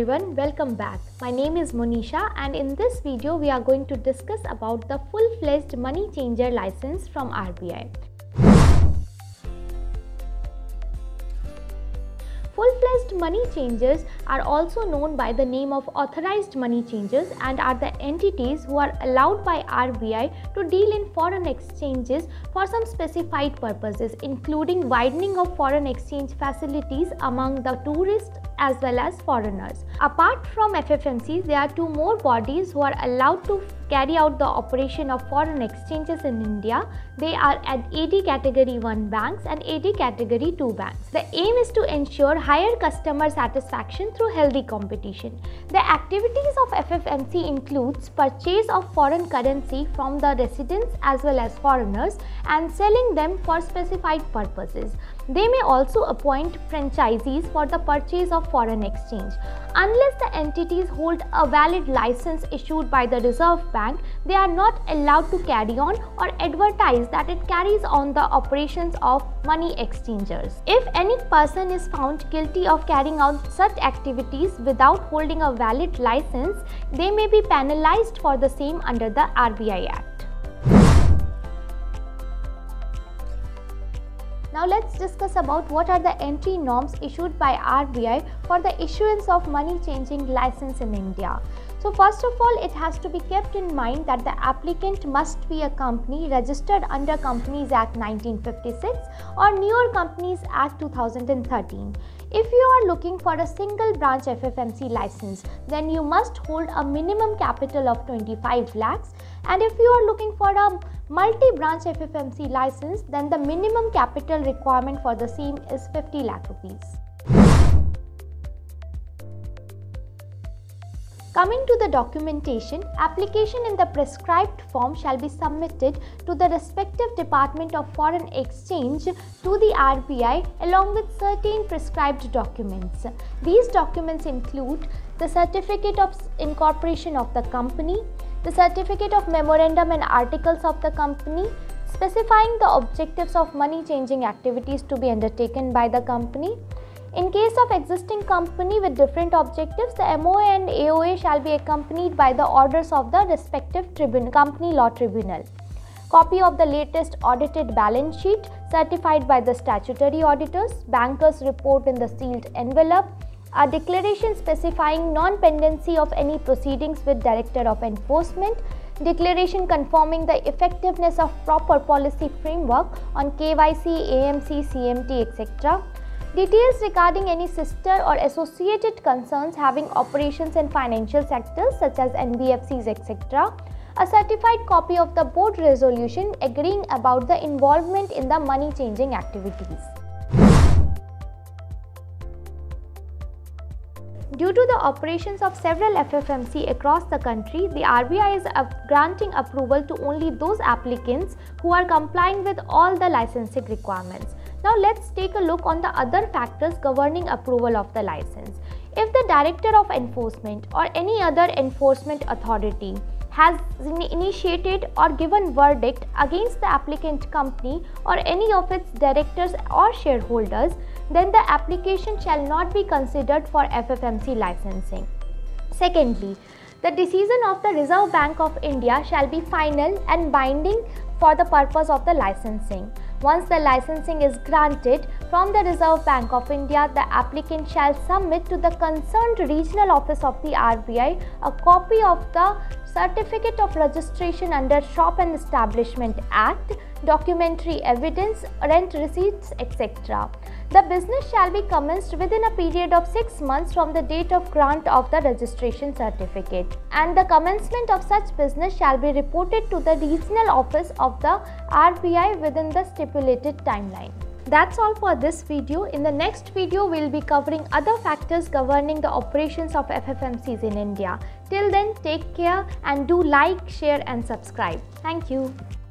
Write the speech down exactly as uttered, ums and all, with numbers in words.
everyone, welcome back. My name is Monisha and in this video we are going to discuss about the full-fledged money changer license from R B I. Full-fledged money changers are also known by the name of authorized money changers and are the entities who are allowed by R B I to deal in foreign exchanges for some specified purposes, including widening of foreign exchange facilities among the tourists as well as foreigners. Apart from F F M Cs, there are two more bodies who are allowed to carry out the operation of foreign exchanges in India. They are at A D Category one banks and A D Category two banks. The aim is to ensure higher customer satisfaction through healthy competition. The activities of F F M C includes purchase of foreign currency from the residents as well as foreigners and selling them for specified purposes. They may also appoint franchisees for the purchase of foreign exchange. Unless the entities hold a valid license issued by the Reserve Bank, they are not allowed to carry on or advertise that it carries on the operations of money exchangers. If any person is found guilty of carrying out such activities without holding a valid license, they may be penalized for the same under the R B I Act. Now let's discuss about what are the entry norms issued by R B I for the issuance of money changing license in India. So first of all, it has to be kept in mind that the applicant must be a company registered under Companies Act nineteen fifty-six or Newer Companies Act two thousand thirteen. If you are looking for a single branch F F M C license, then you must hold a minimum capital of twenty-five lakhs, and if you are looking for a multi-branch F F M C license, then the minimum capital requirement for the same is fifty lakh rupees. Coming to the documentation, application in the prescribed form shall be submitted to the respective Department of Foreign Exchange to the R B I along with certain prescribed documents. These documents include the Certificate of Incorporation of the company, the Certificate of Memorandum and Articles of the company, specifying the objectives of money changing activities to be undertaken by the company. In case of existing company with different objectives, the M O A and A O A shall be accompanied by the orders of the respective tribunal, company law tribunal. Copy of the latest audited balance sheet certified by the statutory auditors, banker's report in the sealed envelope, a declaration specifying non-pendency of any proceedings with Director of Enforcement, declaration confirming the effectiveness of proper policy framework on K Y C, A M C, C M T, et cetera. Details regarding any sister or associated concerns having operations in financial sectors such as N B F Cs, et cetera. A certified copy of the board resolution agreeing about the involvement in the money changing activities. Due to the operations of several F F M C across the country, the R B I is granting approval to only those applicants who are complying with all the licensing requirements. Now let's take a look on the other factors governing approval of the license. If the Director of Enforcement or any other enforcement authority has initiated or given verdict against the applicant company or any of its directors or shareholders, then the application shall not be considered for F F M C licensing. Secondly, the decision of the Reserve Bank of India shall be final and binding for the purpose of the licensing. Once the licensing is granted from the Reserve Bank of India, the applicant shall submit to the concerned regional office of the R B I a copy of the Certificate of Registration under Shop and Establishment Act, documentary evidence, rent receipts, et cetera. The business shall be commenced within a period of six months from the date of grant of the registration certificate, and the commencement of such business shall be reported to the regional office of the R B I within the stipulated timeline. That's all for this video. In the next video, we'll be covering other factors governing the operations of F F M Cs in India. Till then, take care and do like, share and subscribe. Thank you.